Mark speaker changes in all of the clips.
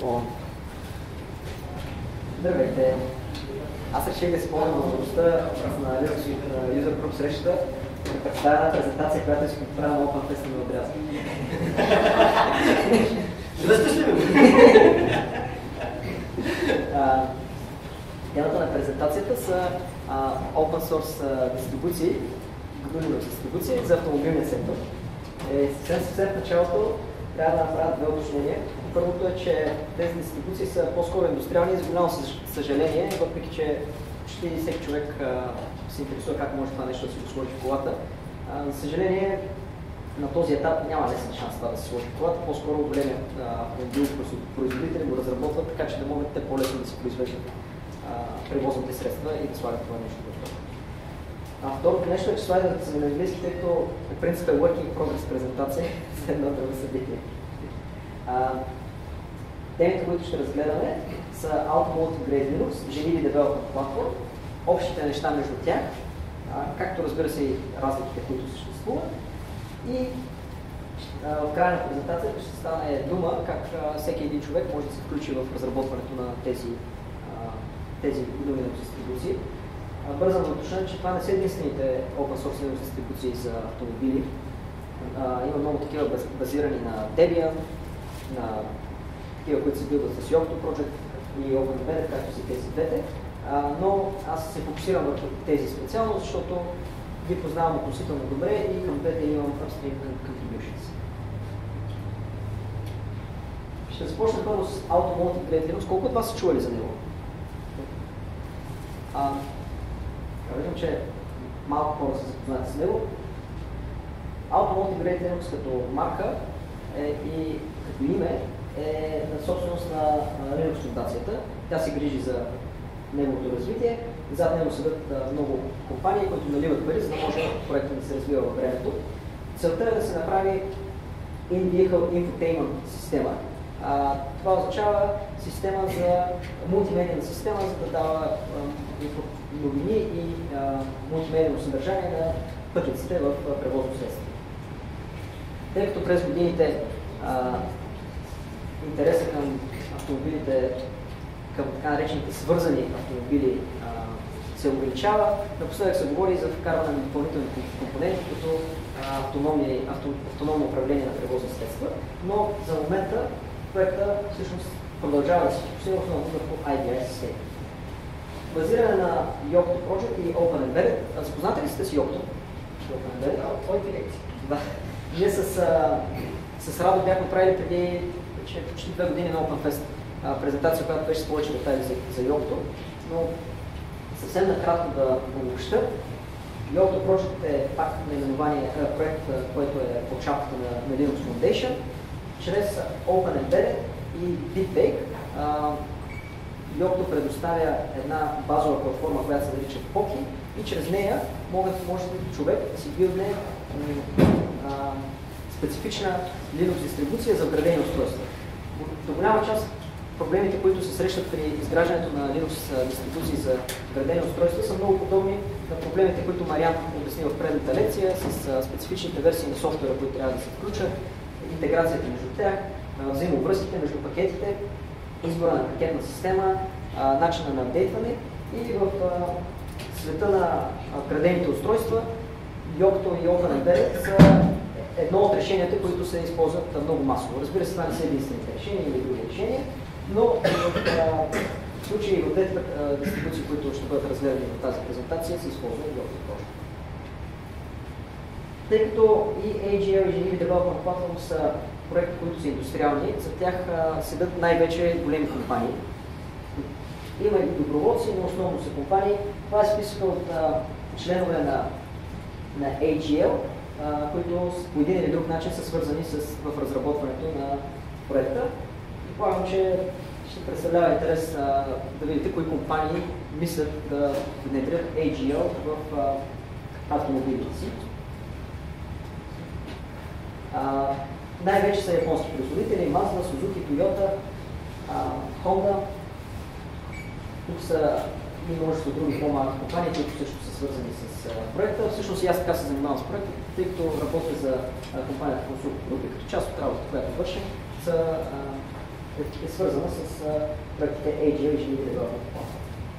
Speaker 1: Здравейте! Аз реших да използвам възможността на Linux User Group срещата да представя една презентация, която си направя на OpenFest на отряд.
Speaker 2: Връщаш ли ми?
Speaker 1: Темата на презентацията са Open Source дистрибуции, Linux дистрибуции за автомобилния сектор. Съвсем в началото трябва да направя две уточнения. Първото е, че тези дистрибуции са по-скоро индустриални и за голямо съжаление, въпреки че почти всеки човек се интересува как може това нещо да си го сложи в колата. За съжаление, на този етап няма лесен шанс това да се сложи в колата, по-скоро големи автомобилопроизводители го разработват, така че да могат те по-лесно да си произвеждат превозните средства и да слагат това нещо в това. Второто нещо е, че слайдовете са на английски, тъй като по принцип е working progress презентация за едно друго събитие. Темите, които ще разгледаме, са Automotive Grade Linux, JDE Development Platform, общите неща между тях, както разбира се и разликите, които съществуват. И в края на презентацията ще стане дума как всеки един човек може да се включи в разработването на тези Linux дистрибуции. Бързам да уточня, че това не са единствените open source Linux дистрибуции за автомобили. Има много такива базирани на Debian, на такива, които се билдат с Yocto Project и OpenEmbedded, както са тези двете. Но аз се фокусирам върху тези специално, защото ги познавам относително добре и към двете имам upstream contributions. Ще започна първо с Automotive Grade Linux. Колко от вас са чували за него? Виждам, че малко хора са запознати с него. Automotive Grade Linux като марка и като име е на собственост на Linux фундацията. Тя се грижи за неговото развитие. Зад него седат много компании, които наливат пари, за да може проектът да се развива във времето. Целта е да се направи in-vehicle infotainment система. Това означава система за мултимедийна система, за да дава новини и мултимедийно съдържание на пътниците в превозно средство. Тъй като през годините интереса към автомобилите, към така наречените свързани автомобили се увеличава, напоследък се говори за вкарване на допълнителни компоненти, като автономно управление на превозни средства, но за момента проекта всъщност продължава да се фокусира основно върху IDI системи. Базиране на Yocto Project и OpenEmbedded. Запознате ли сте с Yocto?
Speaker 2: Твои дирекции.
Speaker 1: Да. Ние с Радо бяхме правили преди почти 2 години на OpenFest презентация, която беше с повече детайли за Yocto, но съвсем накратко да обобща. Yocto Project е пак наименование проект, който е под шапката на Linux Foundation. Чрез OpenEmbedded и BitBake Yocto предоставя една базова платформа, която се нарича POKI и чрез нея може човек да си билдне специфична Linux дистрибуция за вградени устройства. До голяма част проблемите, които се срещат при изграждането на Linux дистрибуции за вградени устройства, са много подобни на проблемите, които Мариан обясни в предната лекция, с специфичните версии на софтуера, които трябва да се включат, интеграцията между тях, взаимовръзките между пакетите, избора на пакетна система, начина на апдейтване и в света на вградените устройства Yocto и OpenEmbedded са едно от решенията, които се използват много масово. Разбира се, това не са единствените решения или други решения, но в случай в двете дистрибуции, които ще бъдат разгледани в тази презентация, се използва Yocto Project. Тъй като и AGL и JDE Development Platform са проекти, които са индустриални, за тях седат най-вече големи компании. Има и доброволци, но основно са компании. Това е списъка от членове на AGL, които по един или друг начин са свързани в разработването на проекта. Предполагам, че ще представлява интерес да видите кои компании мислят да внедрят AGL в автомобилите си. Най-вече са японски производители, Mazda, Suzuki, Toyota, Honda. Тук са и множество други по-малки компании, които също са свързани с проекта. Всъщност и аз така се занимавам с проекта, тъй като работя за компанията Консулт Групи, като част от работата, която вършим, са е свързана с проектите AGL и Geneva Development Platform.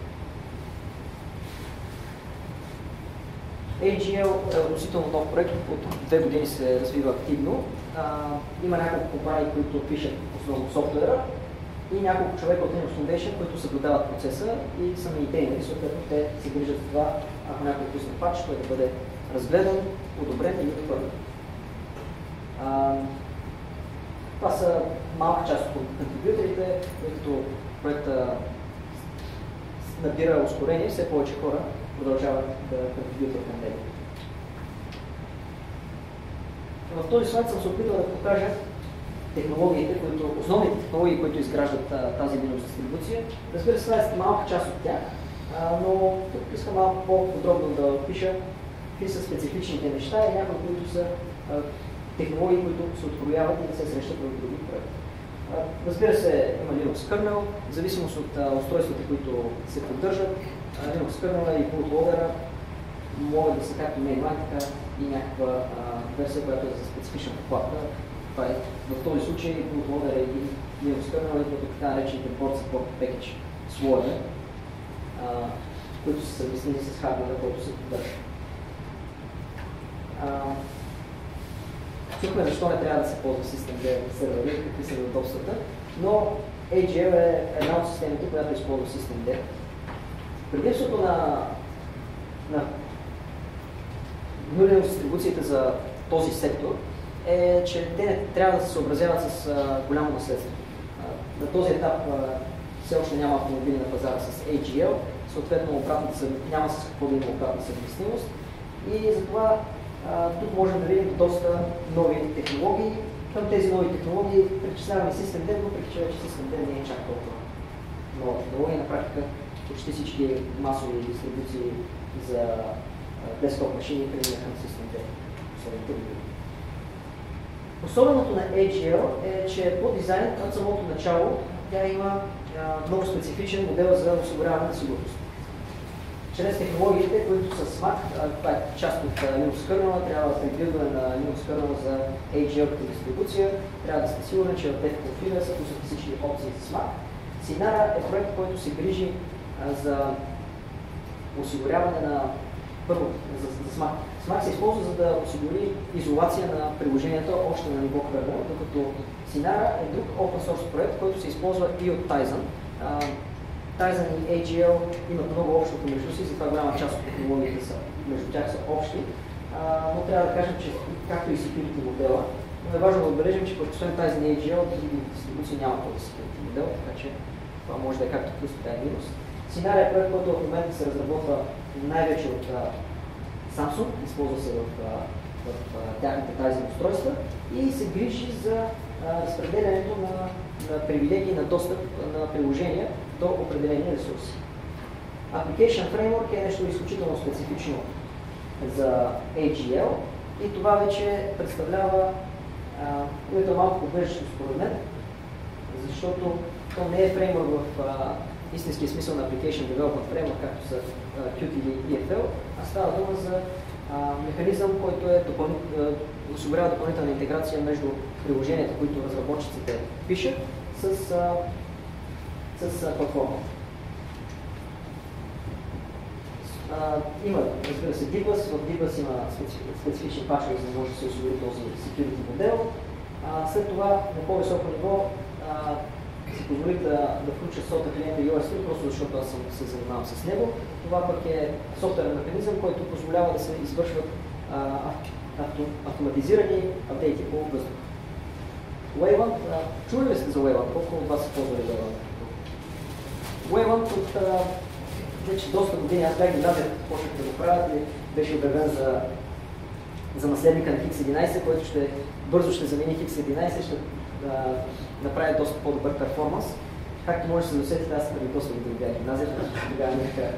Speaker 1: AGL е относително нов проект, от 2 години се развива активно. Има няколко компании, които пишат основно софтуера и няколко човека от Linux Foundation, които съблюдават процеса и са мейнтейнери, съответно те се грижат за това, ако някой пусне патч, той да бъде разгледан, одобрен или отхвърлен. Това са малка част от контрибюторите, тъй като проекта набира ускорение, все повече хора продължават да контрибютват към него. В този слайд съм се опитал да покажа технологиите, основните технологии, които изграждат тази Linux дистрибуция. Разбира се, това е малка част от тях, но тук искам малко по-подробно да опиша какви са специфичните неща и някои, които са технологии, които се открояват и не се срещат в други проекти. Разбира се, има Linux kernel, в зависимост от устройствата, които се поддържат. Linux kernel и bootloader могат да са както mainline, така и някаква версия, която е за специфична покладка. Това е в този случай bootloader и Linux kernel идват от така наречените board support package слоеве, които са съвместими с хардвера, който се поддържа. Чухме защо не трябва да се ползва Systemd сервери, какви са неудобствата, но AGL е една от системите, която използва Systemd. Предимството на Linux дистрибуциите за този сектор е, че те не трябва да се съобразяват с голямо наследство. На този етап все още няма автомобили на пазара с AGL, съответно няма с какво да има обратна съвместимост и затова тук можем да видим доста нови технологии. Към тези нови технологии причисляваме Systemd, въпреки че вече Systemd не е чак толкова нова технология. На практика почти всички масови дистрибуции за десктоп машини преминаха на Systemd последните години. Особеното на AGL е, че по дизайн от самото начало тя има много специфичен модел за осигуряване на сигурност. Чрез технологиите, които са SMAC, това е част от Linux kernel, трябва да прибилдване на Linux kernel за AGL като дистрибуция, трябва да сте сигурни, че в тези конфига са пуснати всички опции за SMAC. Sinara е проект, който се грижи за осигуряване на първо за SMAC. SMAC се използва за да осигури изолация на приложенията още на ниво kernel, докато Sinara е друг open source проект, който се използва и от Tizen. Tizen и AGL имат много общо помежду си, затова голяма част от технологиите между тях са общи, но трябва да кажем, че както и security модела, но е важно да отбележим, че освен Tizen и AGL, други дистрибуции няма този security модел, така че това може да е както плюс, така и минус. Sinara е проект, който в момента се разработва най-вече от Samsung, използва се в тяхните Tizen устройства и се грижи за разпределянето на привилегии на достъп на приложения до определени ресурси. Application Framework е нещо изключително специфично за AGL и това вече представлява което е малко подвеждащо според мен, защото то не е фреймворк в истинския смисъл на Application Development Framework, както са Qt или EFL, а става дума за механизъм, който осигурява допълнителна интеграция между приложенията, които разработчиците пишат, с платформата. Има, разбира се, DBus. В DBus има специфични пачове, за да може да се осигури този security модел. След това, на по-високо ниво, си позволих да включа софтуер клиента USD, просто защото аз се занимавам с него. Това пък е софтуерен механизъм, който позволява да се извършват автоматизирани апдейти по въздух. Wayland, чули ли сте за Wayland? Колко от вас са ползвали Wayland? Wayland от вече доста години, аз бях гимназия, почнах да го правят и беше обявен за наследника на X11, който бързо ще замени X11, ще направи доста по-добър перформанс. Както може да се досетите, аз преди доста години бях гимназия, тогава бяха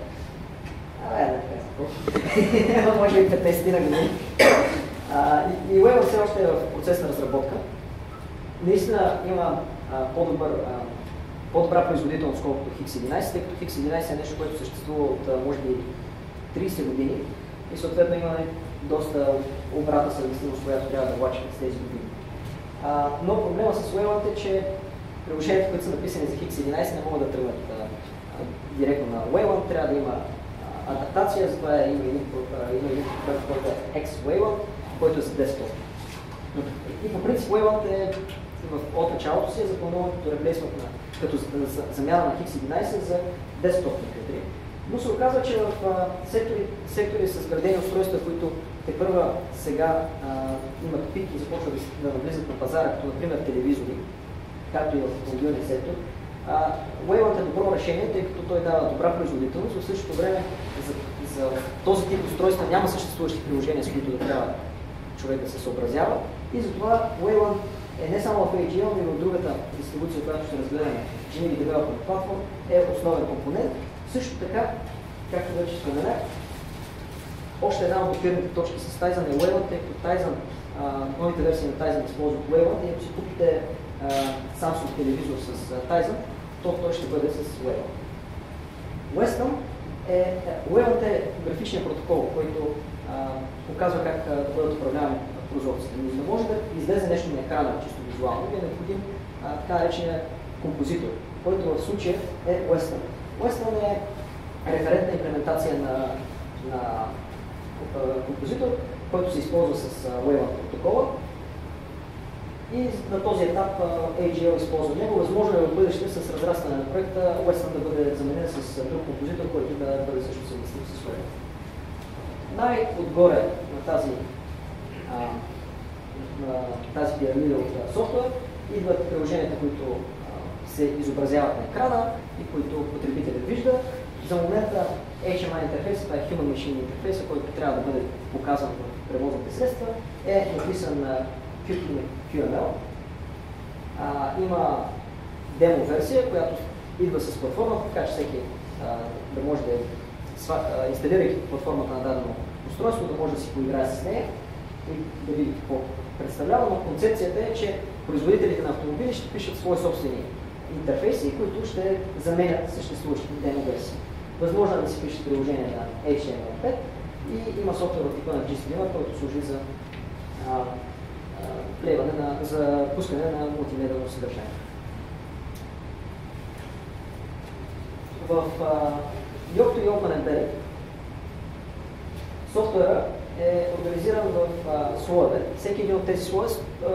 Speaker 1: може и 15 на години. И Wayland все още е в процес на разработка. Наистина има по-добра производителност, колкото X11, тъй като X11 е нещо, което съществува от може би 30 години и съответно имаме доста обратна съвместимост, която трябва да влачим с тези години. Но проблема с Wayland е, че приложенията, които са написани за X11, не могат да тръгнат директно на Wayland, трябва да има адаптация, затова има един проект, който е X-Wayland, който е за десктоп. И по принцип Wayland от началото си е запланован като реплейсмент като замяна на X11 за десктопни компютри. Но се оказва, че в сектори с градени устройства, които те първа сега имат пик и започват да навлизат на пазара, като например телевизори, както и в автомобилния сектор, Wayland е добро решение, тъй като той дава добра производителност, в същото време за този тип устройства няма съществуващи приложения, с които да трябва човек да се съобразява. И затова Wayland е не само в AGL, но и в другата дистрибуция, която ще разгледаме, Generic Development Platform, е основен компонент. Също така, както вече споменах, още една от допирните точки с Tizen е Wayland, тъй като Tizen, новите версии на Tizen използват Wayland и ако си купите Samsung телевизор с Tizen, то той ще бъде с Wayland. Wayland е графичният протокол, който показва как да бъдат управлявани прозорците. Но за да може да излезе нещо на екрана, чисто визуално, е необходим така наречения композитор, който в случая е Western. Western е референтна имплементация на композитор, който се използва с Wayland протокола. И на този етап AGL използва него. Възможно е в бъдеще с разрастване на проекта Western да бъде заменен с друг композитор, който да бъде също съвместим с Wayland. Най-отгоре на тази пирамида от софтуер идват приложенията, които се изобразяват на екрана и които потребителят вижда. За момента HMI интерфейс, това е Human Machine интерфейс, който трябва да бъде показан в превозните средства, е написан на QML. Има демо версия, която идва с платформата, така че всеки да може да инсталирайки платформата на дадено устройство, да може да си поиграе с нея и да види какво представлява, но концепцията е, че производителите на автомобили ще пишат свои собствени интерфейси, които ще заменят съществуващите демо версии. Възможно е да си пишат приложение на HTML5 и има софтуер от типа на GStreamer, който служи за за пускане на мултимедиално съдържание. В Yocto и OpenEmbedded софтуера е организиран в слоеве. Всеки един от тези слоеве,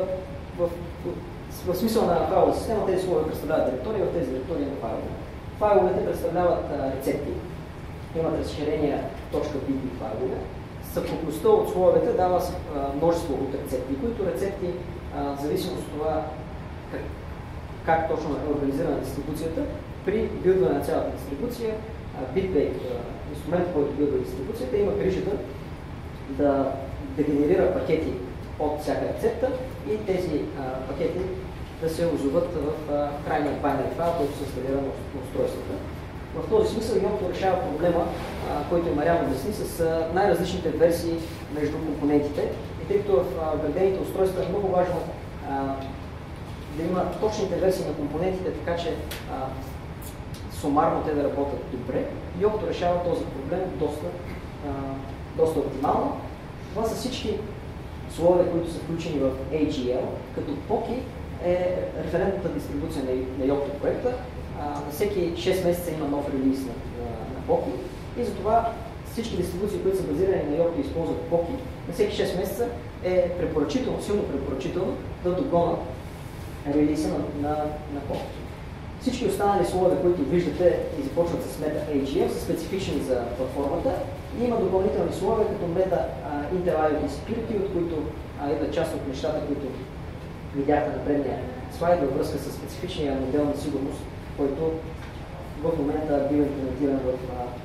Speaker 1: в смисъл на файлова система, тези слоеве представляват директории, в тези директории на файлове. Файловете представляват рецепти. Имат разширения .bb файлове. Съвкупността от слоевете дава множество от рецепти, които рецепти, в зависимост от това как точно е организирана дистрибуцията, при билдване на цялата дистрибуция, BitBake, инструмент, който билдва дистрибуцията, има грижата да генерира пакети от всяка рецепта и тези пакети да се озоват в крайния binary файл, който се инсталира на устройствата. В този смисъл Yocto решава проблема, който и Мариан обясни, с най-различните версии между компонентите. И тъй като в градените устройства е много важно да има точните версии на компонентите, така че сумарно те да работят добре, Yocto решава този проблем доста оптимално. Това са всички слоеве, които са включени в AGL, като POCI е референтната дистрибуция на Yocto проекта. На всеки 6 месеца има нов релиз на POCI и затова всички дистрибуции, които са базирани на Yocto и използват POCI, на всеки 6 месеца е препоръчително, силно препоръчително да догонят релиза на POCI. Всички останали слоеве, които виждате и започват с Meta AGL, са специфични за платформата и има допълнителни слоеве, като Meta Intel IoT Security, от които идват част от нещата, които видяхте на предния слайд във връзка с специфичния модел на сигурност, който в момента бива имплементиран в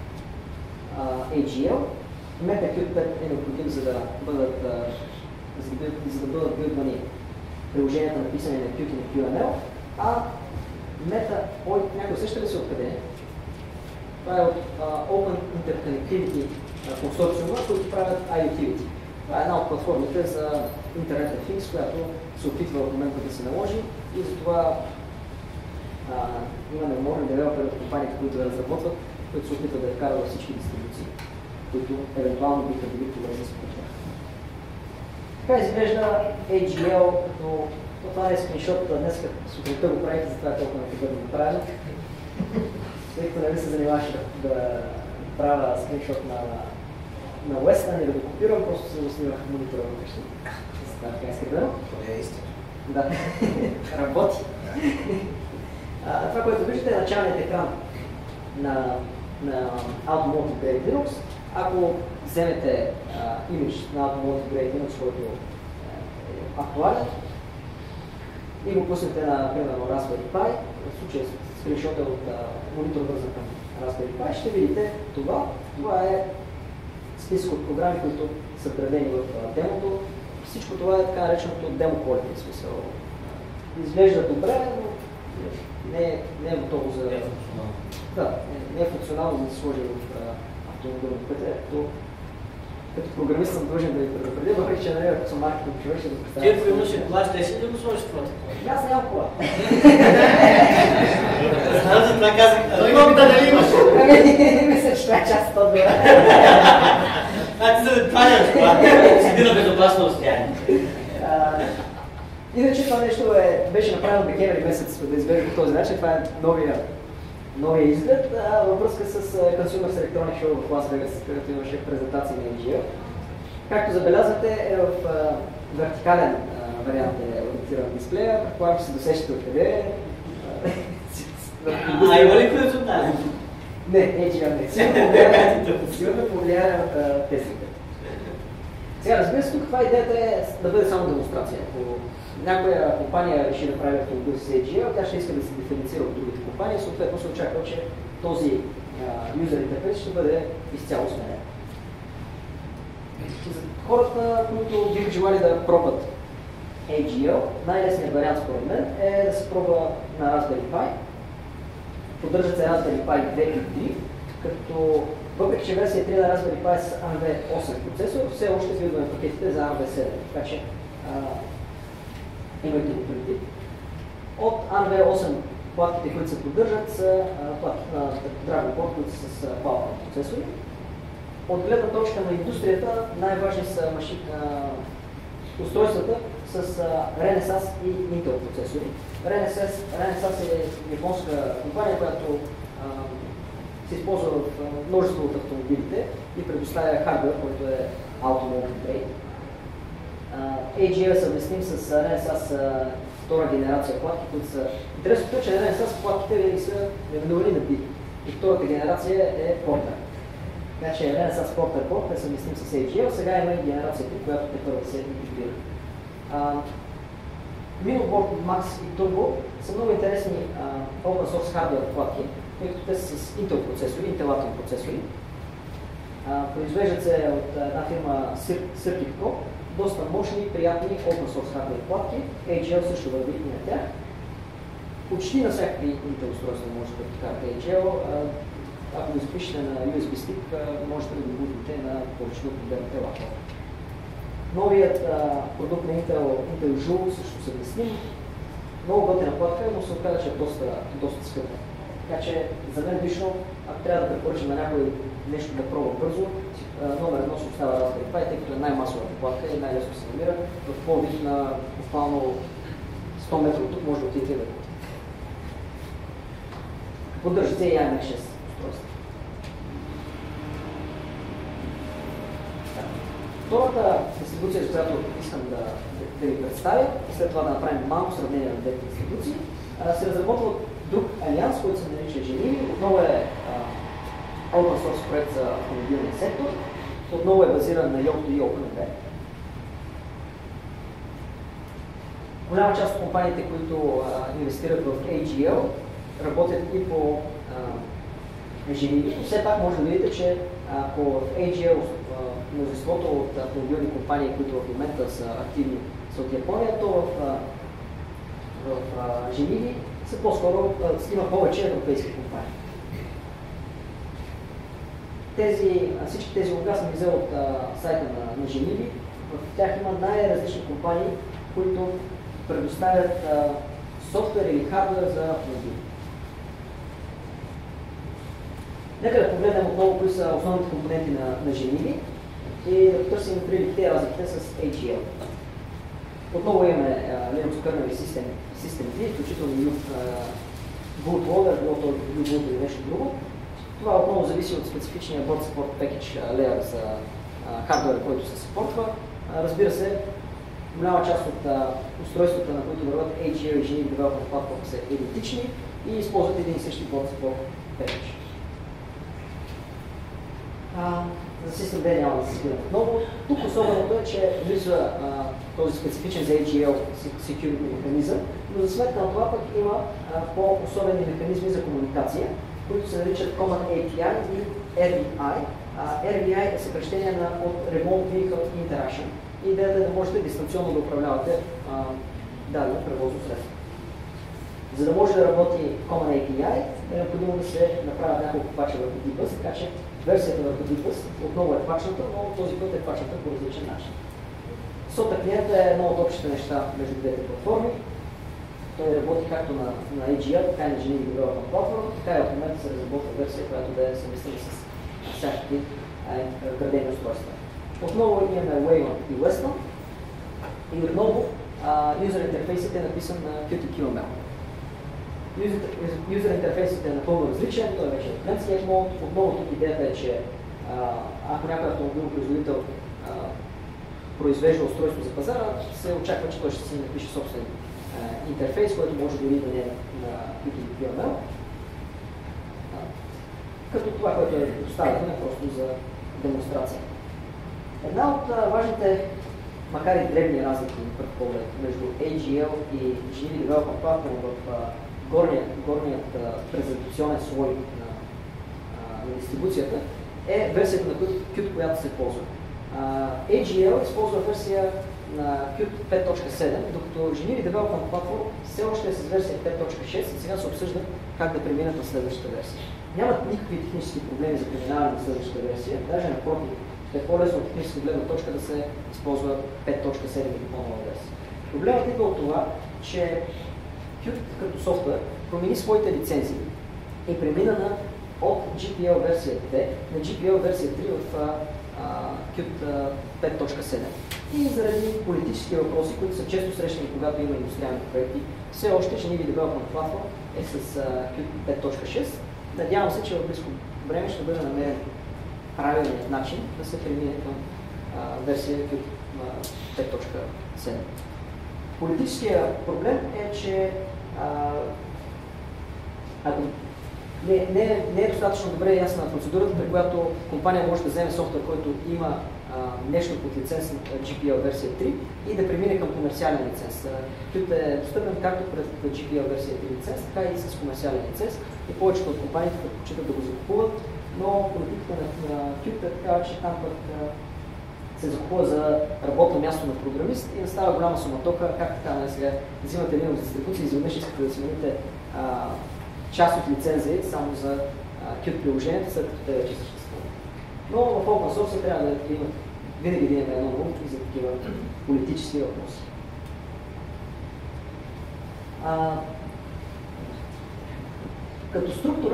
Speaker 1: AGL. MetaQ5 е необходим, за да бъдат билдвани приложенията, написани на Qt и на QML, а някой сеща ли се откъде? Това е от Open Interconnectivity консорциума, които правят IoT. Това е една от платформите за Internet of Things, която се опитва в момента да се наложи и затова има немални девелопери от компаниите, които да разработват, които се опитват да вкарат във всички дистрибуции, които евентуално биха били полезни според тях. Така изглежда AGL като Това е скриншот, днес сутринта го правите, затова е толкова непригодно направено. Тъй като не ми се занимаваше да правя скриншот на Western и да го копирам, просто се снимах монитора вкъщи. Това така е скрипено.
Speaker 2: Това е истина.
Speaker 1: Да, работи. Това, което виждате е началният екран на Automotive Grade Linux. Ако вземете имидж на Automotive Grade Linux, който е актуален, и го пуснете на, примерно, Raspberry Pi, в случая скриншота от монитор вързан към Raspberry Pi, ще видите това. Това е списък от програми, които са вградени в демото. Всичко това е така нареченото демо quality, в смисъл. Изглежда добре, но не е готово за... Да, не е функционално да се сложи в автомобилно пътя. Като програмист съм длъжен да ви предупредя, въпреки че ако съм маркетинг човек, ще го представя.
Speaker 2: Ти ако имаш кола, ще си да го сложиш това такова?
Speaker 1: Аз нямам кола.
Speaker 2: Знам за това казах. Той има опита дали имаш.
Speaker 1: Мисля, че това е част от отбора.
Speaker 2: Ти за това нямаш кола. Седи на безопасно разстояние.
Speaker 1: Иначе това нещо беше направено в декември месец да изглежда по този начин. Това е новия изглед във връзка с Consumer Electronics Show в Лас Вегас, където имаше презентации на NGO. Както забелязвате, е в вертикален вариант е ориентиран дисплея, предполагам, че се досещате откъде е.
Speaker 2: Има ли хоризонтален?
Speaker 1: Не, NGO не. Сигурно повлияе от тестите. Сега, разбира се, тук това идеята е да бъде само демонстрация. Ако някоя компания реши да прави автомобил с AGL, тя ще иска да се диференцира от другите компании, съответно се очаква, че този юзер интерфейс ще бъде изцяло сменен. За хората, които биха желали да пробват AGL, най-лесният вариант според мен е да се пробва на Raspberry Pi. Поддържат се Raspberry Pi 2 и 3, като въпреки че версия 3 на Raspberry Pi с ARM8 процесор, все още видваме пакетите за ARM7, така че имайте го предвид. От ARM8 платките, които се поддържат, са платки на Dragonport, които са с Qualcomm процесори. От гледна точка на индустрията, най-важни са устройствата с Renesas и Intel процесори. Renesas е японска компания, която се използва в множество от автомобилите и предоставя хардвер, който е Automotive Grade. AGL е съвместим с Renesas втора генерация платки, които са... Интересното е, че Renesas платките винаги са наименувани на B. И втората генерация е Porter. Така че Renesas Porter Board е съвместим с AGL, сега има и генерацията, която те първо се интегрира. Middleboard Max и Turbo са много интересни open source hardware платки, тъй като те са с Intel процесори, Intel Atom процесори. Произвеждат се от една фирма Circuit Pro, доста мощни, приятни open source hardware платки. AGL също върви и на тях. Почти на всякакви Intel устройства може да вкарате AGL. Ако го запишете на USB stick, можете да го бутнете на повечето от модерните лаптопи. Новият продукт на Intel Joule също съвместим. Много готина платка, но се оказа, че е доста скъпа. Така че за мен лично, ако трябва да препоръчам на някой нещо да пробва бързо, номер едно се остава Raspberry Pi, тъй като е най-масовата платка и най-лесно се намира. В по-вид на буквално 100 метра от тук може да отидете да го. Поддържа се и IMX6 устройство. Втората дистрибуция, с която искам да ви представя и след това да направим малко сравнение на двете дистрибуции, се разработва от друг алианс, който се нарича Genili. Отново е open source проект за автомобилния сектор. Отново е базиран на Yocto и OpenMP. Голяма част от компаниите, които инвестират в AGL, работят и по Genili. Все пак може да видите, че ако в AGL множеството от автомобилни компании, които в момента са активни, са от Япония, то в Genili са по-скоро има повече европейски компании. Всички тези лога съм взел от сайта на Genili. В тях има най-различни компании, които предоставят софтуер или хардвер за автомобили. Нека да погледнем отново кои са основните компоненти на Genili и да потърсим приликите и разликите с AGL. Отново имаме Linux kernel System V, включително bootloader, било то boot или нещо друго. Това отново зависи от специфичния board support package layer за хардуера, който се съпортва. Разбира се, голяма част от устройствата, на които върват AGL и Generic Development Platform, са идентични и използват един и същи board support package. За System D няма да се спирам отново. Тук особеното е, че влиза този специфичен за AGL security механизъм, но за сметка на това пък има по-особени механизми за комуникация, които се наричат Common API и RVI. RVI е съкръщение от Remote Vehicle Interaction. Идеята е да можете дистанционно да управлявате дадено превозно средство. За да може да работи Common API, е необходимо да се направят няколко пача върху DBus, така че версията върху DBus отново е пачната, но този път е пачната по различен начин. SOTA клиента е едно от общите неща между двете платформи. Той работи както на AGL, така и на Generic Development Platform, така и в момента се разработва версия, която да е съвместима с всякакви градени устройства. Отново имаме Wayland и Weston и отново юзер интерфейсът е написан на Qt-QML. Юзер интерфейсът е напълно различен, той вече е Landscape Mode. Отново тук идеята е, че ако някой автомобилен производител произвежда устройство за пазара, се очаква, че той ще си напише собствен интерфейс, който може дори да не е на Qt-QML. Като това, което е доставено, е просто за демонстрация. Една от важните, макар и дребни разлики на пръв поглед между AGL и Generic Development Platform в горният презентационен слой на дистрибуцията е версията на Qt, която се ползва. AGL използва версия на Qt 5.7, докато Generic Development Platform все още е с версия 5.6 и сега се обсъжда как да преминат на следващата версия. Нямат никакви технически проблеми за преминаване на следващата версия, даже напротив, ще е по-лесно от техническа гледна точка да се използва 5.7 или по-нова версия. Проблемът идва от това, че Qt като софтуер промени своите лицензии и премина от GPL версия 2 на GPL версия 3 в Qt 5.7. И заради политически въпроси, които са често срещани, когато има индустриални проекти, все още Generic Development Platform е с Qt 5.6. Надявам се, че в близко време ще бъде намерен правилният начин да се премине към версия Qt 5.7. Политическият проблем е, че не е достатъчно добре ясна процедурата, при която компания може да вземе софтуер, който има нещо под лиценз на GPL версия 3 и да премине към комерциален лиценз. Qt е достъпен както пред GPL версия 3 лиценз, така и с комерциален лиценз. И повечето от компаниите предпочитат да го закупуват, но политиката на Qt е такава, че там пък се закупува за работно място на програмист и настава голяма суматока, как така, сега взимате един от дистрибуции и изведнъж искате да смените част от лицензия само за Qt приложението, след като те вече съществуват. Но в open source трябва да имат винаги да имаме едно наум и за такива политически въпроси. Като структура,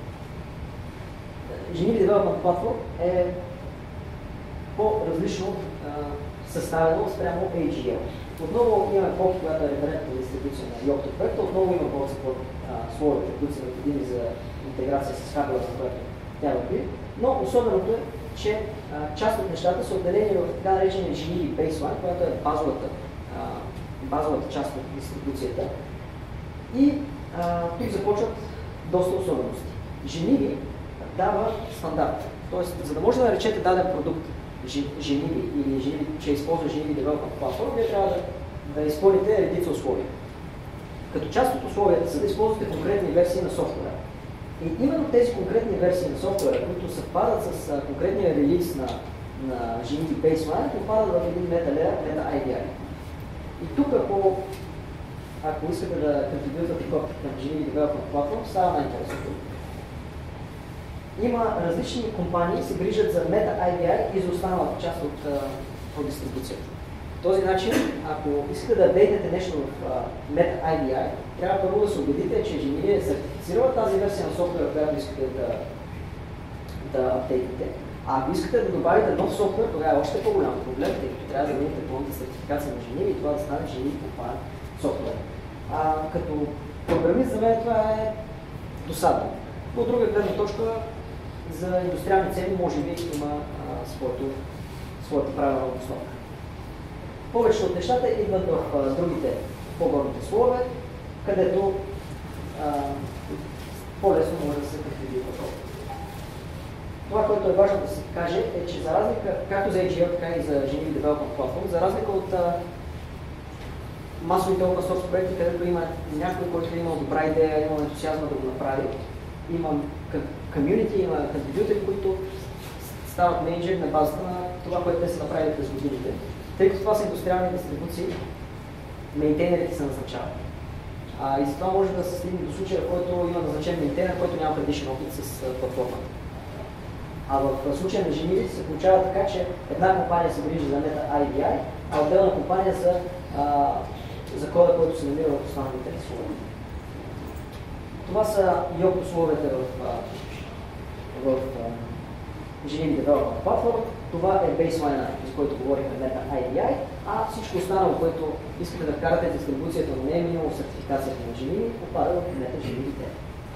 Speaker 1: Generic Development Platform е по-различно съставено спрямо AGL. Отново имаме POP, която е референтна дистрибуция на Yocto проекта, отново има board support слоевете, които са необходими за интеграция с хардуера, за което тя върви. Но особеното е, че част от нещата са отделени в така наречения Generic Baseline, която е базовата част от дистрибуцията. И тук започват доста особености. Generic дава стандарт. Тоест, за да може да наречете даден продукт Generic или че използва Generic Development Platform, вие трябва да изпълните редица условия. Като част от условията са да използвате конкретни версии на софтуера. И именно тези конкретни версии на софтуера, които съвпадат с конкретния релиз на Generic Baseline, попадат в един meta-layer, meta-IDI. И тук, ако искате да контрибютвате код към Generic Development Platform, става най-интересното. Има различни компании, се грижат за Meta-IDI и за останалата част от дистрибуцията. По този начин, ако искате да апдейтнете нещо в Meta-IDI, трябва първо да се убедите, че Generic е сертифицирала тази версия на софтуера, която искате да апдейтнете. А ако искате да добавите нов софтуер, тогава е още по-голям проблем, тъй като трябва да замените пълната сертификация на Geneva и това да стане Geneva компания софтуер. Като програмист за мен това е досадно. От друга гледна точка, за индустриални цели може би има своята правилна обосновка. Повечето от нещата идват в другите по-горните слоеве, където по-лесно може да се предвиди подход. Това, което е важно да се каже, е, че за разлика, както за AGL, така и за Geneva Development Platform, за разлика от масовите open source проекти, където има някой, който е имал добра идея, имал ентусиазма да го направи, има комюнити, има контрибютори, които стават менеджери на базата на това, което те са направили през годините. Тъй като това са индустриални дистрибуции, мейнтейнерите се назначават. И за това може да се стигне до случая, в който има назначен мейнтейнер, който няма предишен опит с платформата. А в случая на Geneva се получава така, че една компания се грижи за Meta IDI, а отделна компания за кода, който се намира в останалите слоеве. Това са йокто слоевете в Geneva Development Platform. Това е бейслайна, за който говорихме Meta IDI, а всичко останало, което искате да вкарате в дистрибуцията, но не е минало сертификацията на Geneva, попада в Meta Geneva.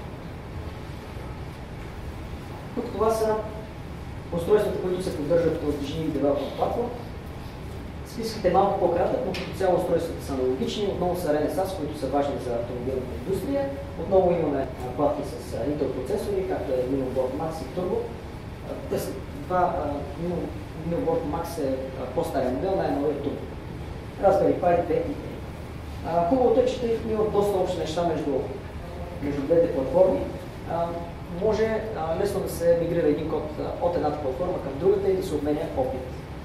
Speaker 1: Тук това са устройствата, които се поддържат от Geneva Development Platform. Списъкът е малко по-кратък, но като цяло устройствата са аналогични. Отново са Renesas, които са важни за автомобилната индустрия. Отново имаме платки с Intel процесори, както е Middleboard Max и Turbo. Те са два, Middleboard Max е по-стария модел, най-новия е Turbo. Raspberry Pi 2 и 3. Хубавото е, че има доста общи неща между двете платформи. Може лесно да се мигрира един код от едната платформа към другата и да се обменя опит.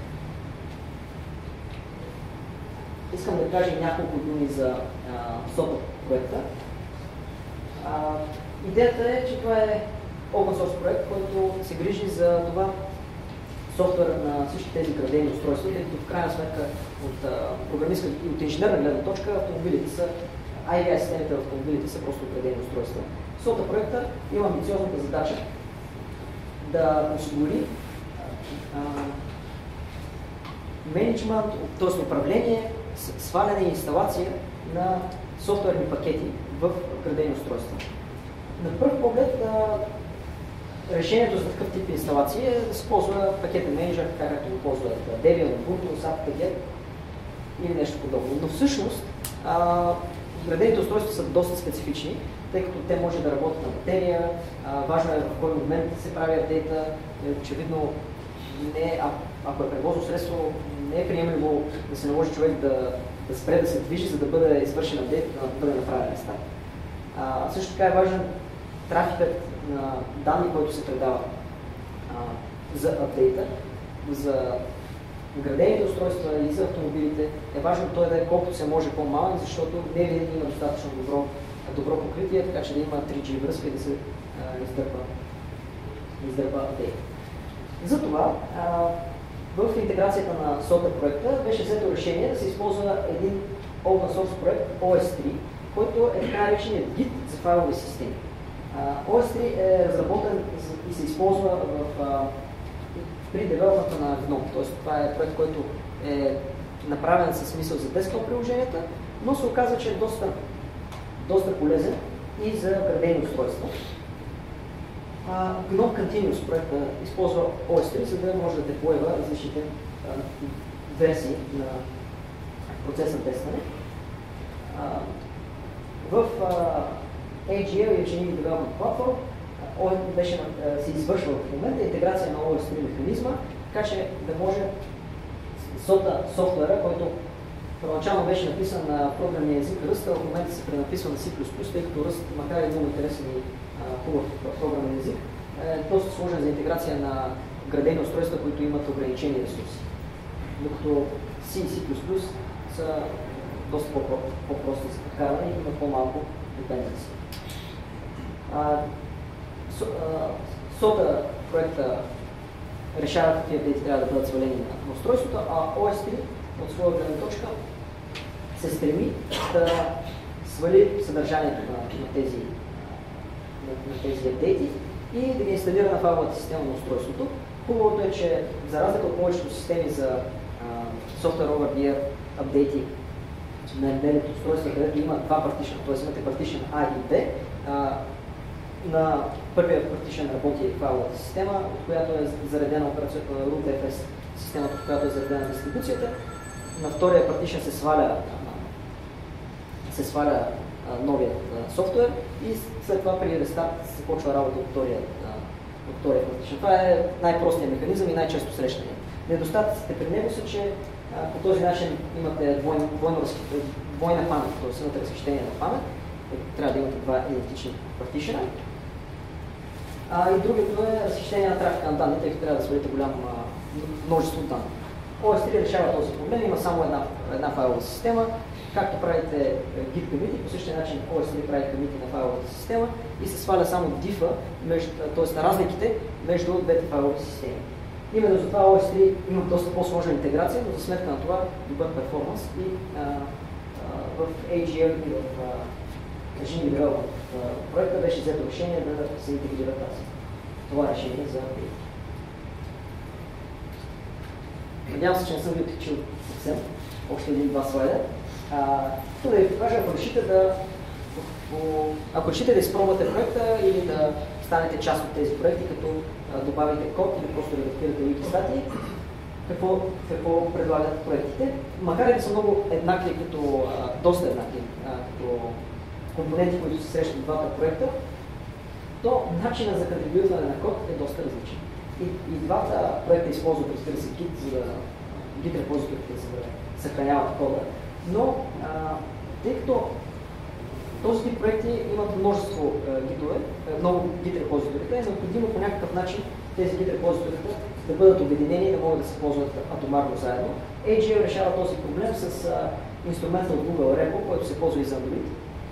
Speaker 1: Искам да кажа няколко думи за SOTA проекта. Идеята е, че това е open source проект, който се грижи за това софтуера на всички тези градени устройства, тъй като в крайна сметка от програмистка и от инженерна гледна точка автомобилите са, IVI системите в автомобилите са просто градени устройства. SOTA проекта има амбициозната задача да осигури менеджмент, т.е. управление, сваляне и инсталация на софтуерни пакети в градени устройства. На пръв поглед решението за такъв тип инсталация е да се ползва пакетен менеджер, така както го ползват Debian, Ubuntu, SAP-Paket или нещо подобно. Но всъщност градените устройства са доста специфични, тъй като те може да работят на батерия, важно е в кой момент се прави апдейта, очевидно ако е превозно средство, не е приемливо да се наложи човек да спре да се движи, за да бъде извършен апдейт и да бъде направен рестарт. Също така е важен трафикът на данни, който се предава за апдейта, за градените устройства и за автомобилите. Е важно той да е колкото се може по-малък, защото не винаги има достатъчно добро покритие, така че да има 3G връзка и да се издърпа апдейт. Затова в интеграцията на SOTA проекта беше взето решение да се използва един open source проект OS3, който е така нареченият Git за файлови системи. OS3 е разработен и се използва при девелопмента на GNOME, т.е. това е проект, който е направен със смисъл за десктоп приложенията, но се оказва, че е доста полезен и за градени устройства. GNOME Continuous проекта използва OS3, за да може да деплойва различните версии на процеса тестване. В AGL и Geneva Development Platform се извършва в момента интеграция на OS3 механизма, така че да може SOTA софтуера, който първоначално беше написан на програмния език Rust, в момента се пренаписва на C++, тъй като Rust, макар и много интересен и хубав програмен език, е доста сложен за интеграция на градени устройства, които имат ограничени ресурси. Докато C и C++ са доста по-прости за прекарване и имат по-малко dependency. SOTA проекта решава какви апдейти трябва да бъдат свалени на устройството, а OS3 от своя гледна точка се стреми да свали съдържанието на тези апдейти и да ги инсталира на файловата система на устройството, Хубавото е, че за разлика от повечето системи за software over the air апдейти на ембедените устройства, където има два партишена, т.е. имате партишен А и Б, на първия партишен работи файловата система, от която е заредена rootfs системата, от която е заредена дистрибуцията. На втория партишен се сваля новият софтуер и след това при рестарт се почва работа от втория партишен. Това е най-простият механизъм и най-често срещания. Недостатъците при него са, че по този начин имате двойна памет, т.е. имате разхищение на памет, трябва да имате два идентични партишена. И другото е разхищение на трафика на данни, тъй като трябва да свалите голямо множество данни. OS3 решава този проблем, има само една файлова система. Както правите Git commit, по същия начин OS3 прави commit на файловата система и се сваля само diffа, т.е. на разликите между двете файлови системи. Именно затова OS3 има доста по-сложна интеграция, но за сметка на това добър перформанс и в AGL и в Machine Development проекта беше взето решение да се интегрира това решение за апдейт. Надявам се, че не съм ви оттичил съвсем. Още един-два слайда. Тук да ви покажа, ако решите да изпробвате проекта или да станете част от тези проекти, като добавите код или просто редактирате wiki статии, какво предлагат проектите. Макар и да са много еднакви, доста еднакви, като компоненти, които се срещат в двата проекта, то начинът за контрибютване на код е доста различен. И двата проекта използват, разбира се, Git, за да Git репозиторите за да съхраняват кода, но тъй като този тип проекти имат множество гитове, много Git репозиторите, е необходимо по някакъв начин тези Git репозиторите да бъдат обединени и да могат да се ползват атомарно заедно. AGL решава този проблем с инструмента от Google Repo, който се ползва и за Android.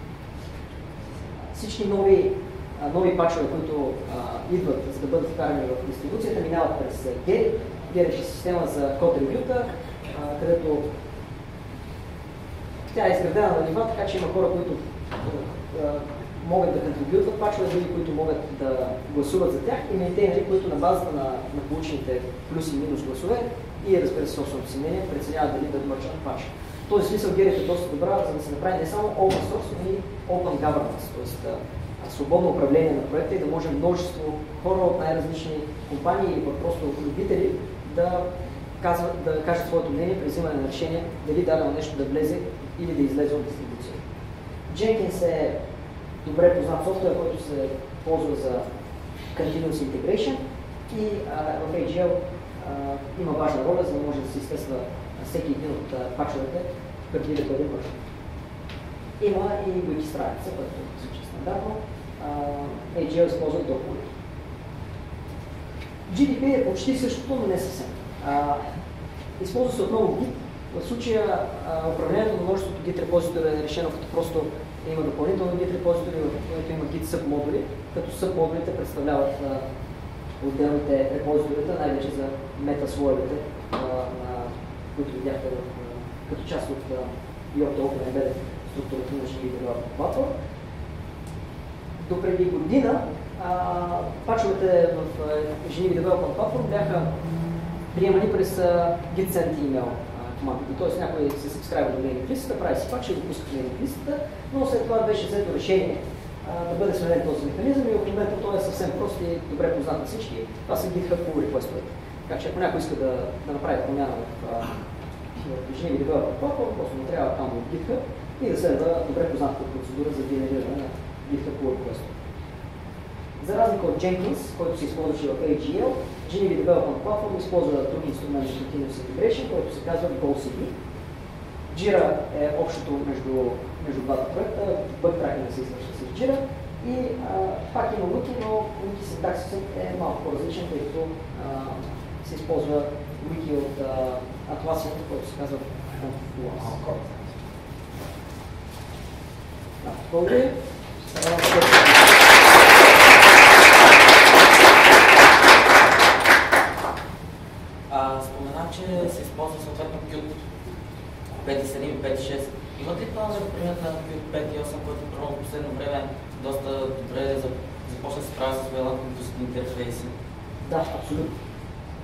Speaker 1: Всички нови пачове, които идват, за да бъдат вкарани в дистрибуцията, минават през Geri. Geri е система за код ревюта, където тя е изградена на нива, така че има хора, които могат да контрибютват пачове, други, които могат да гласуват за тях и мейнтейнери, които на базата на получените плюс и минус гласове и разбира се собственото си мнение, преценяват дали да мърчат пач. В този смисъл Geri е доста добра, за да се направи не само open source, но и open governance, т.е. свободно управление на проекта и да може множество хора от най-различни компании или просто любители да кажат своето мнение при взимане на решение дали дадено нещо да влезе или да излезе от дистрибуция. Jenkins е добре познат софтуер, който се ползва за Continuous Integration и в AGL има важна роля, за да може да се изтества всеки един от пачовете, преди да бъде вършен. Има и wiki страница, което звучи стандартно. AGL използва договори. GDP е почти същото, но не съвсем. Използва се отново Git. В случая управлението на множеството Git репозитори е решено като просто има допълнителни Git репозитори, в които има Git subмодули, като subмодулите представляват отделните репозиторите, най-вече за метаслоевете, които видяхте като част от Yocto Open Embedded структурата на Machine Development Platform. До преди година пачовете в Machine Development Platform бяха приемани през git-send email командите. Т.е. някой се сабскрайбва до мейлинг листата, прави си пач и го пуска в мейлинг листата, но след това беше взето решение да бъде сменен този механизъм и в момента той е съвсем прост и добре познат на всички. Това са GitHub pull request-овете. Така че ако някой иска да направи промяна в Machine Development Platform, просто му трябва там от GitHub и да следва добре познатата процедура за генериране на GitHub pull request-овете. За разлика от Jenkins, който се използваше в AGL, Genevieve Development Platform използва друг инструмент за Continuous Integration, който се казва GoCD. Jira е общото между двата проекта, бък-тракинга се извършва с Jira и пак има Wiki, но Wiki синтаксисът е малко по-различен, тъй като се използва Wiki от Atlassian, който се казва Confluence.
Speaker 2: Спомена, че се използва съответно Qt 5.7 и 5.6. Имат ли план за примерът на Qt 5.8, който в последно време доста добре започна да се справя с веб интерфейси?
Speaker 1: Да, абсолютно.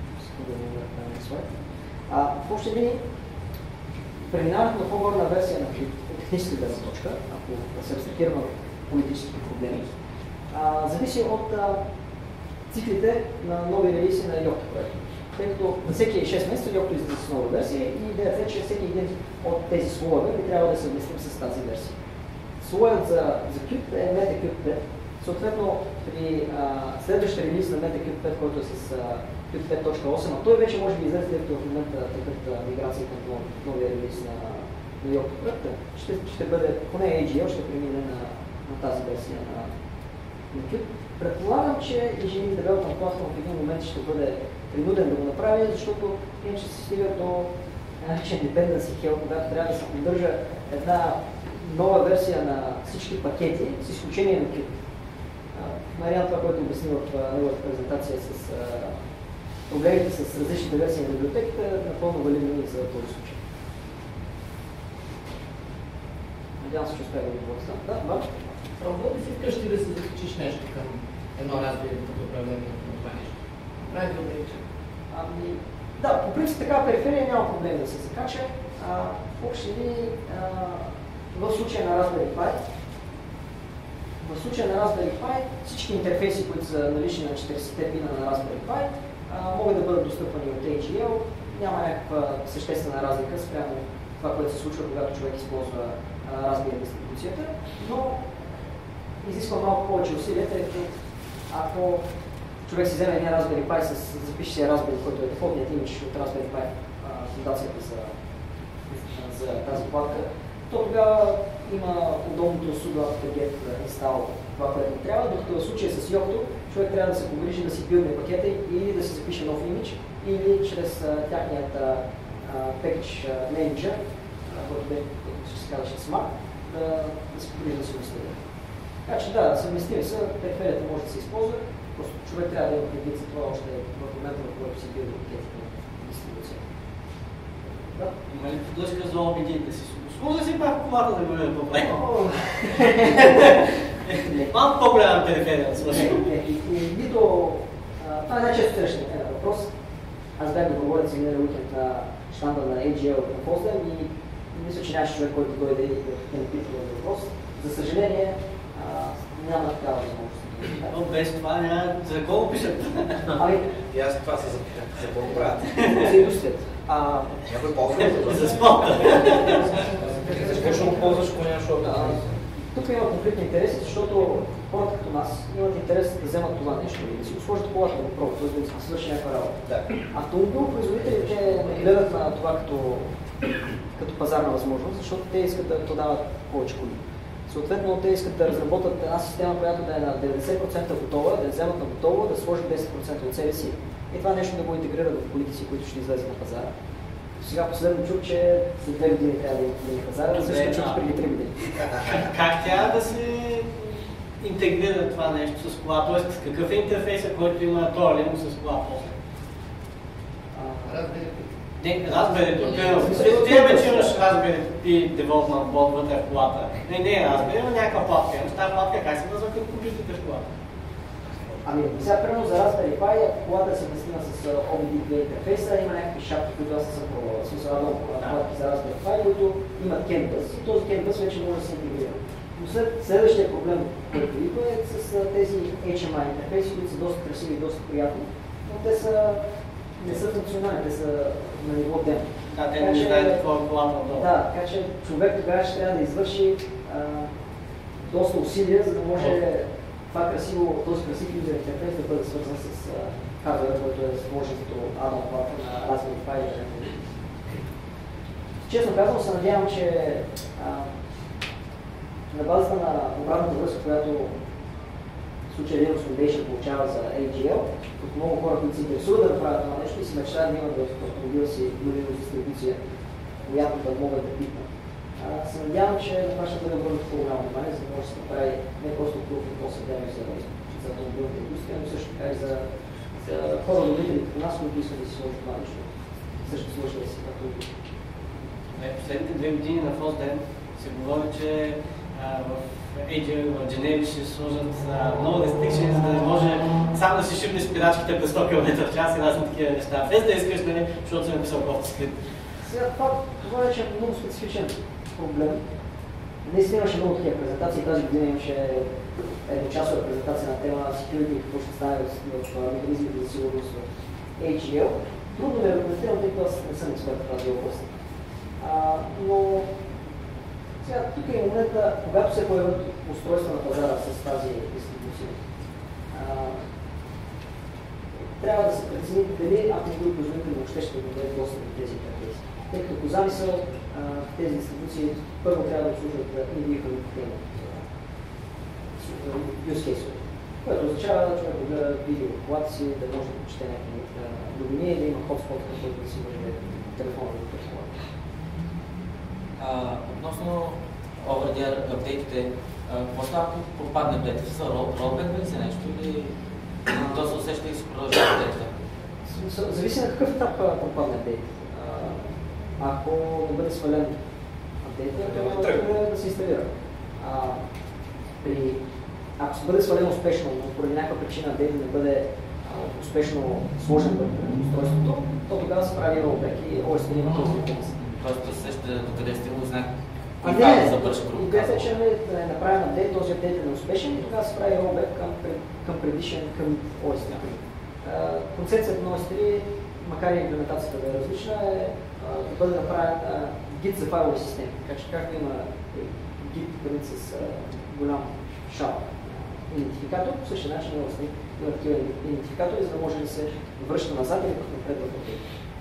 Speaker 1: да не слайд. В общи линии, преминаването на по-горна версия на техническа гледна точка, ако се абстрахираме от политически проблеми, зависи от циклите на нови релизи на Yocto проекта. Тъй като на всеки 6 месеца Yocto излиза с нова версия и идеята е, че всеки един от тези слоеве би трябвало да се съвместим с тази версия. Слоят за Qt е MetaQt 5. Съответно, при следващия релиз на MetaQt 5, който е с Qt 5.8, а той вече може би излезе, тъй като в момента тъкат миграция към новия релиз на Yocto проекта, ще бъде, поне AGL ще премине на тази версия на Qt. Предполагам, че Engineering Development Platform в един момент ще бъде принуден да го направи, защото иначе се стига до наречен dependency hell, когато трябва да се поддържа една нова версия на всички пакети, с изключение на Qt. Мариан, това, което обясни в неговата презентация с проблемите с различните версии на библиотеката, е напълно валидно за този случай. Надявам се, че успя да го говоря. Да, Марк?
Speaker 3: Пробвал ли си вкъщи да се закачиш нещо към едно Raspberry като управление на това нещо? Правилно да речем.
Speaker 1: Да, по принцип такава периферия няма проблем да се закача. В общи линии, в случая на Raspberry Pi, всички интерфейси, които са налични на 40-те пина на Raspberry Pi, могат да бъдат достъпвани от AGL. Няма някаква съществена разлика спрямо това, което се случва, когато човек използва Raspberry дистрибуцията, но изисква малко повече усилия, тъй като ако човек си вземе един Raspberry Pi, запише си Raspberry, който е дефолтният имидж от Raspberry Pi, фундацията за тази платка, то тогава има удобното sudo apt-get install това, което трябва, докато в случая с Yocto човек трябва да се погрижи да си билдне пакета или да си запише нов имидж, или чрез тяхният package manager, който ще се казваше Smart, да се погрижи да се го. Така че да, съвместими са, периферията може да се използва, просто човек трябва да има предвид за това още в момента, в който си билдне пакетите на дистрибуцията. Да?
Speaker 3: Има ли поддръжка за OBD да си да си пак колата да бъде проблем? Малко по-голяма периферия да свърши.
Speaker 1: Това е най-често срещан въпрос. Аз бях да говоря за миналия уикенд на щанда на AGL на Potsdam и мисля, че нямаше човек, който дойде и да ме пита въпрос. За съжаление, няма такава възможност.
Speaker 3: Но без това няма за какво пишат.
Speaker 4: И аз това се запитах. За какво правят?
Speaker 1: За индустрията.
Speaker 4: Някой ползва
Speaker 3: за спорта.
Speaker 4: Защо ще го ползваш, ако нямаш опит?
Speaker 1: Тук има конфликт на интереси, защото хората като нас имат интерес да вземат това нещо и да си го сложат в колата да го пробват, т.е. да си свърши някаква работа. Автомобилопроизводителите не гледат на това като пазарна възможност, защото те искат да продават повече коли. Съответно, те искат да разработят една система, която да е на 90% готова, да я вземат на готово, да сложат 10% от себе си и това нещо да го интегрират в колите си, които ще излезе на пазара. Сега последно чух, че след 2 години трябва да има на пазара, също чух преди 3 години.
Speaker 3: Как тя да се интегрира това нещо с кола? Тоест, какъв е интерфейсът, който има Linux с кола после? Raspberry Pi. Ти че имаш Raspberry Pi Development Board вътре в колата. Не е Raspberry, но някаква платка. Тази платка как се назва като компютрите в колата?
Speaker 1: Сега, примерно за Raspberry Pi, колата е съвместима с OBD2 интерфейса, има някакви шапки, които аз съм пробвал. Смисъл, платки за Raspberry Pi, които имат CAN bus и този CAN bus вече може да се интегрира. Но следващия проблем, който идва е с тези HMI интерфейси, които са доста красиви и доста приятни, но те не са функционални, те са на ниво демо.
Speaker 3: Да, те не знаят какво е колата отдолу.
Speaker 1: Да, така че човек тогава ще трябва да извърши доста усилия, за да може този красив юзер интерфейс да бъде свързан с хардуера, който е сложен като add-on плата на Raspberry Pi. Честно казвам, се надявам, че на базата на обратната връзка, която в случая Linux Foundation получава за AGL, от много хора, които се интересуват да направят това нещо и си мечтаят да имат в автомобила си Linux дистрибуция, която да могат да пипнат. Се надявам, че на това ще бъде обърнато по-голямо внимание, за да може да се направи не просто кръв и по-съдебно за автомобилната индустрия, но също така и за хора-любители като нас, които искат да си сложат това нещо. Също сложи да си автомобил.
Speaker 3: Последните 2 години на Potsdam се говори, че в AGL, Generic ще сложат много restrictions, за да не може само да си шибнеш спирачките през 100 км в час и разни такива неща. Без да искаш, нали, защото съм написал кофта скрипт.
Speaker 1: Сега това вече е много специфичен проблем. Наистина имаше много такива презентации. Тази година имаше едночасова презентация на тема security, какво ще стане в механизмите за сигурност в AGL. Трудно ме регламентирам, тъй като аз не съм експерт в тази област. Но сега тук е момента, когато се появят устройства на пазара с тази дистрибуция, трябва да се прецени дали автомобилни производители въобще ще дадат достъп до тези интерфейси. Тъй като по замисъл тези дистрибуции първо трябва да обслужват индивидуалните use case-ове, което означава да човек да гледа видео колата си, да може да прочете някакви новини, да има хотспот, който да си може телефона да пред
Speaker 2: Относно over-the-air апдейтите, какво става, ако пропадне апдейта? За ролбек ли се нещо или то се усеща и се продължава апдейта?
Speaker 1: Зависи на какъв етап пропадне апдейт. Ако да бъде свален апдейта, трябва да се инсталира. Ако се бъде свален успешно, но поради някаква причина апдейта не бъде успешно сложен върху устройството, то тогава се прави ролбек и OS има този механизъм.
Speaker 2: Тоест да се сеща докъде стигнал знак.
Speaker 1: Идеята е, че да е направен апдейт, този апдейт е неуспешен и тогава се прави ролбек към предишен, към OS 3. Концепцията на OS 3, макар и имплементацията да е различна, е да бъде направен гид за файлови системи. Така че както има гид с голям шал идентификатор, по същия начин OS 3 има такива идентификатори, за да може да се връща назад или напред в апдейт.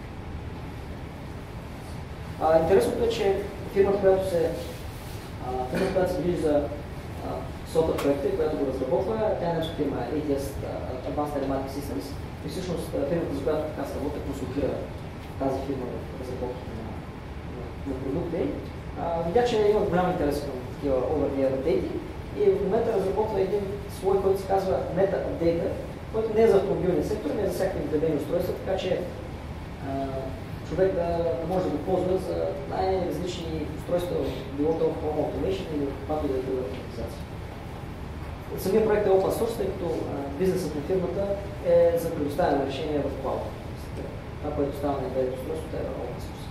Speaker 1: Интересното е, че фирмата, която се грижи за софтуер проекта, която го разработва, тя е немска фирма ATS Advanced Telematic Systems и всъщност фирмата, за която така се работа, консултира тази фирма в разработката на продукти. Видя, че има голям интерес към такива over-the-air апдейти и в момента разработва един слой, който се казва Meta Update, който не е за автомобилния сектор, не е за всякакви вградени устройства, така че човек да може да го ползва за най-различни устройства, било то в Home Automation или в каквато и да е друга автоматизация. Самият проект е open source, тъй като бизнесът на фирмата е за предоставяне на решения в клауд. Това, което става на embedded устройството, е open source.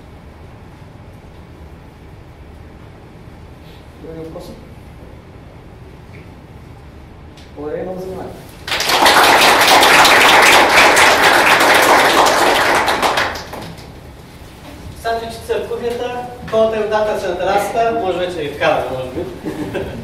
Speaker 1: Други въпроси? Благодаря много за вниманието. Сандвичите са в кухнята, колата и водата са на терасата, може вече и вкараме, може би.